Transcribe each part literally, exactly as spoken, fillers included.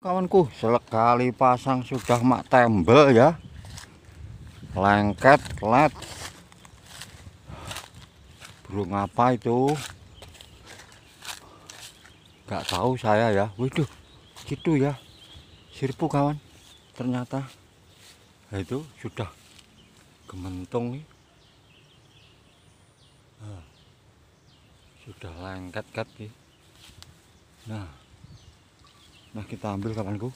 Kawanku, sekali pasang sudah mak tembel ya. Lengket, let. Burung apa itu? Gak tahu saya ya. Waduh, gitu ya. Sirpu kawan. Ternyata nah, itu sudah gementung nih. Nah, sudah lengket-ket nih. Nah, nah kita ambil kawanku.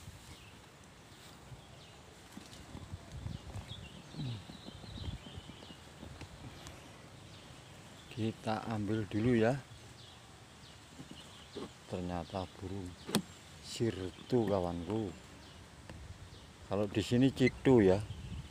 Kita ambil dulu ya. Ternyata burung sirtu kawanku. Kalau di sini citu ya.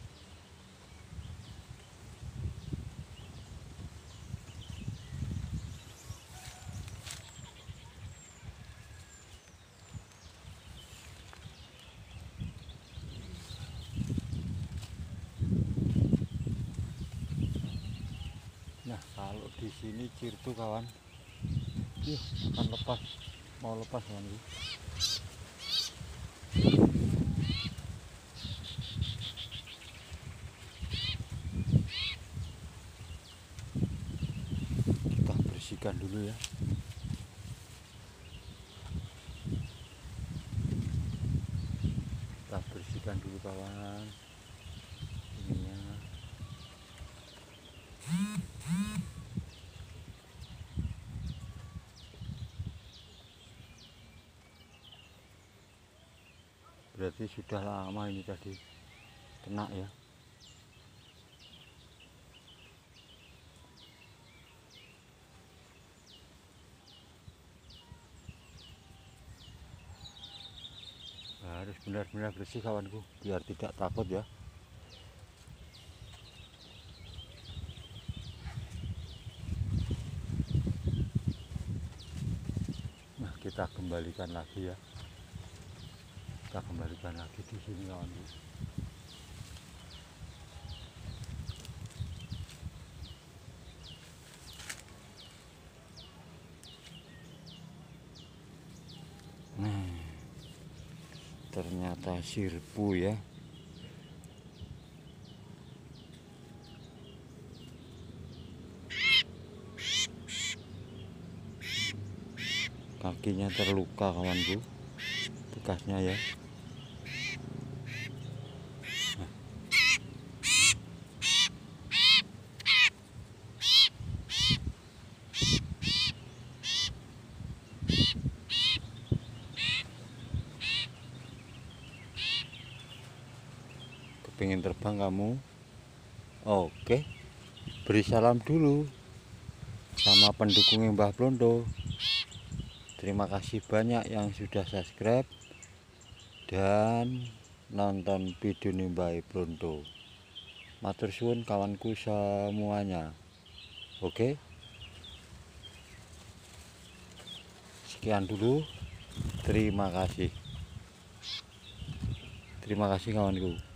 Nah, kalau di sini cirtu kawan. Yuk, akan lepas. Mau lepas kawan. Kita bersihkan dulu ya. Kita bersihkan dulu kawan. Ininya. Berarti sudah lama ini tadi kena ya. Harus benar-benar bersih kawanku, biar tidak takut ya. Nah, kita kembalikan lagi ya. Kita kembalikan lagi di sini kawanku. Nah, ternyata sirpu ya. Kakinya terluka kawanku, bekasnya ya. Nah. Kepingin terbang kamu? Oke, beri salam dulu sama pendukung Mbah Blondo. Terima kasih banyak yang sudah subscribe dan nonton video Mbah Blondo. Matur suwun kawanku semuanya. Oke, sekian dulu. Terima kasih. Terima kasih kawanku.